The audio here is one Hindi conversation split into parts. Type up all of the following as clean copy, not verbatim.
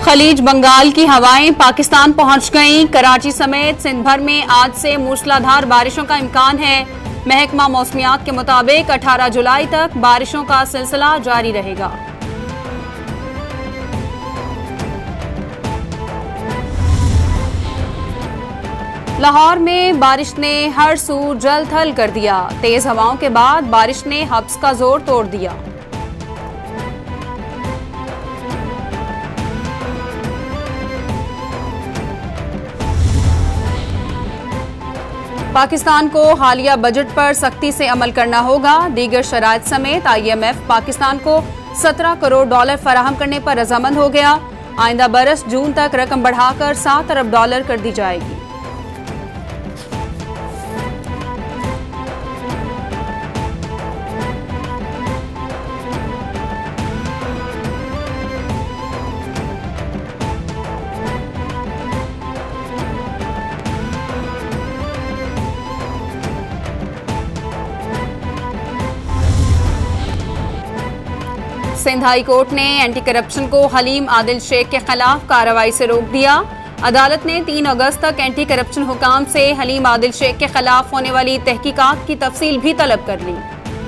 खलीज बंगाल की हवाएं पाकिस्तान पहुंच गईं। कराची समेत सिंध भर में आज से मूसलाधार बारिशों का इम्कान है। महकमा मौसमियात के मुताबिक 18 जुलाई तक बारिशों का सिलसिला जारी रहेगा। लाहौर में बारिश ने हर सू जल थल कर दिया। तेज हवाओं के बाद बारिश ने हब्स का जोर तोड़ दिया। पाकिस्तान को हालिया बजट पर सख्ती से अमल करना होगा। दीगर शराइत समेत IMF पाकिस्तान को $17 करोड़ फराहम करने पर रजामंद हो गया। आइंदा बरस जून तक रकम बढ़ाकर $7 अरब कर दी जाएगी। सिंध हाई कोर्ट ने एंटी करप्शन को हलीम आदिल शेख के खिलाफ कार्रवाई से रोक दिया। अदालत ने 3 अगस्त तक एंटी करप्शन हुकाम से हलीम आदिल शेख के खिलाफ होने वाली तहकीकात की तफसील भी तलब कर ली।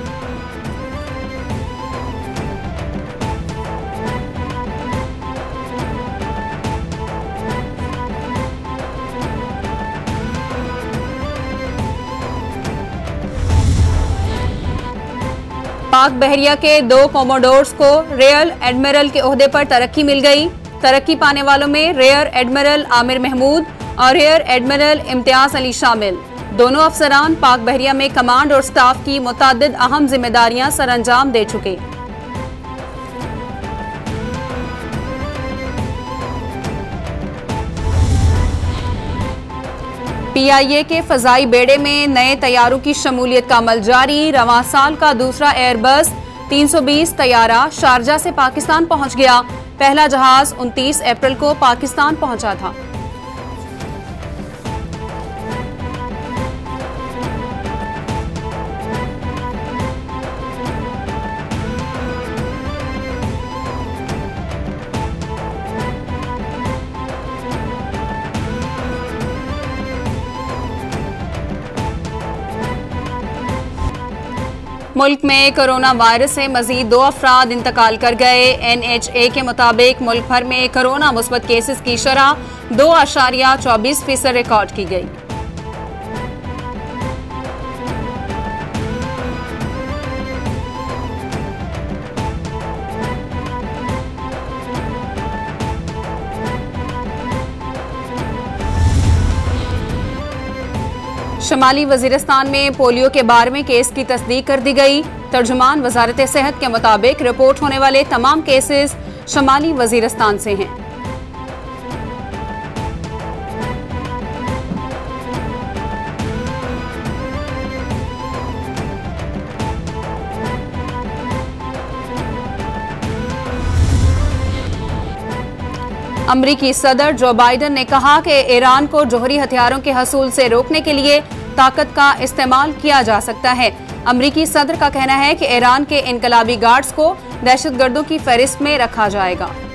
पाक बहरिया के 2 कॉमोडोर्स को रेयर एडमिरल के ओहदे पर तरक्की मिल गई। तरक्की पाने वालों में रेयर एडमिरल आमिर महमूद और रेयर एडमिरल इम्तियाज अली शामिल। दोनों अफसरान पाक बहरिया में कमांड और स्टाफ की मुतअद्दिद अहम जिम्मेदारियां सरअंजाम दे चुके। PIA के फजाई बेड़े में नए तैयारों की शमूलियत का अमल जारी। रवां साल का दूसरा एयरबस 320 तैयारा शारजा से पाकिस्तान पहुंच गया। पहला जहाज 29 अप्रैल को पाकिस्तान पहुंचा था। मुल्क में कोरोना वायरस से मजीद 2 अफराद इंतकाल कर गए। NHA के मुताबिक मुल्क भर में कोरोना मुस्बत केसेस की शरह 2.24% रिकॉर्ड की गई। शमाली वजीरिस्तान में पोलियो के 12वें केस की तस्दीक कर दी गई। तर्जुमान वजारत सेहत के मुताबिक रिपोर्ट होने वाले तमाम केसेस शमाली वजीरिस्तान से हैं। अमरीकी सदर जो बाइडन ने कहा कि ईरान को जौहरी हथियारों के हसूल से रोकने के लिए ताकत का इस्तेमाल किया जा सकता है। अमरीकी सदर का कहना है कि ईरान के इनकलाबी गार्ड्स को दहशतगर्दों की फहरिस्त में रखा जाएगा।